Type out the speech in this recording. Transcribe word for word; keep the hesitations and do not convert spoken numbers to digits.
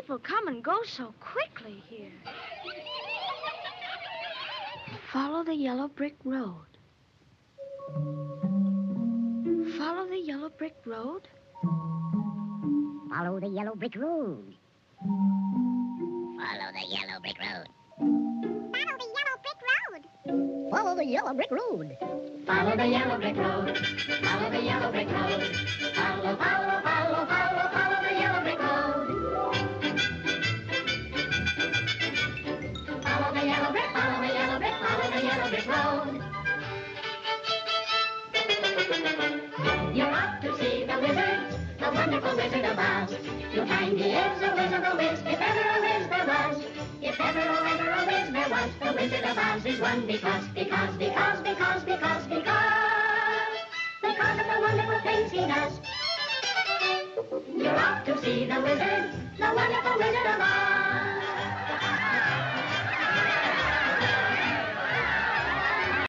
People come and go so quickly here. Follow the yellow brick road. Follow the yellow brick road. Follow the yellow brick road. Follow the yellow brick road. Follow the yellow brick road. Follow the yellow brick road. Follow the yellow brick road. Follow, follow, follow, follow, follow the yellow brick road. Follow the yellow brick, follow the yellow brick, follow the yellow brick road. You're off to see the wizard, the wonderful Wizard of Oz. You'll find he is a wizard, a whiz, if ever a whiz there was. If ever, oh, ever a whiz there was, the Wizard of Oz is one because, because, because, because, because, because, because of the wonderful things he does. You're off to see the wizard, the wonderful Wizard